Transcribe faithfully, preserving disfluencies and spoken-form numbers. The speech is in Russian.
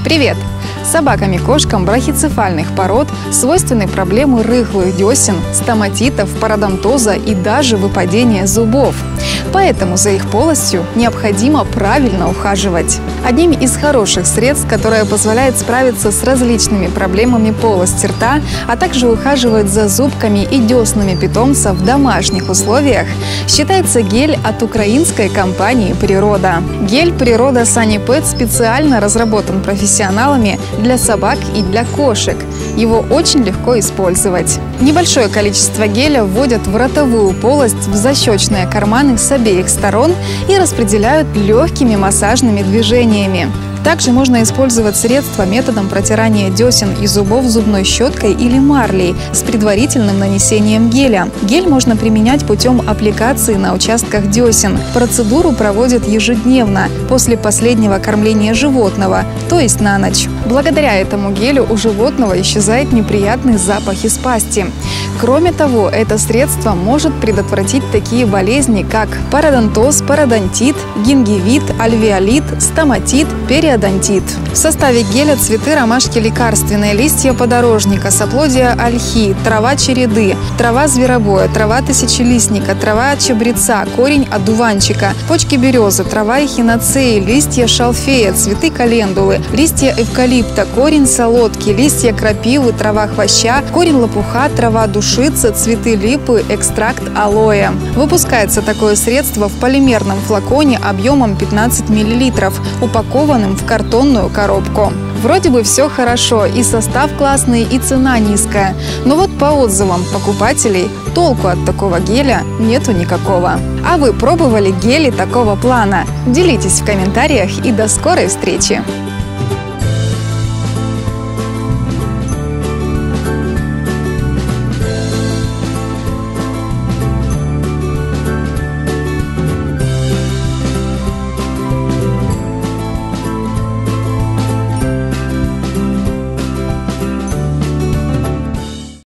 Привет! Собакам и кошкам брахицефальных пород свойственны проблемы рыхлых десен, стоматитов, пародонтоза и даже выпадения зубов. Поэтому за их полостью необходимо правильно ухаживать. Одним из хороших средств, которое позволяет справиться с различными проблемами полости рта, а также ухаживать за зубками и деснами питомца в домашних условиях, считается гель от украинской компании «Природа». Гель «Природа Санипет» специально разработан профессионалами для собак и для кошек. Его очень легко использовать. Небольшое количество геля вводят в ротовую полость в защечные карманы с обеих сторон и распределяют легкими массажными движениями. Также можно использовать средства методом протирания десен и зубов зубной щеткой или марлей с предварительным нанесением геля. Гель можно применять путем аппликации на участках десен. Процедуру проводят ежедневно после последнего кормления животного, то есть на ночь. Благодаря этому гелю у животного исчезает неприятный запах из пасти. Кроме того, это средство может предотвратить такие болезни, как пародонтоз, пародонтит, гингивит, альвеолит, стоматит, периодонтит. В составе геля цветы ромашки лекарственные, листья подорожника, соплодия ольхи, трава череды, трава зверобоя, трава тысячелистника, трава чабреца, корень одуванчика, почки березы, трава эхиноцеи, листья шалфея, цветы календулы, листья эвкалипта, корень солодки, листья крапивы, трава хвоща, корень лопуха, трава душицы, цветы липы, экстракт алоэ. Выпускается такое средство в полимерном флаконе объемом пятнадцать миллилитров, упакованным в картонную коробку. Вроде бы все хорошо, и состав классный, и цена низкая. Но вот по отзывам покупателей толку от такого геля нету никакого. А вы пробовали гели такого плана? Делитесь в комментариях и до скорой встречи!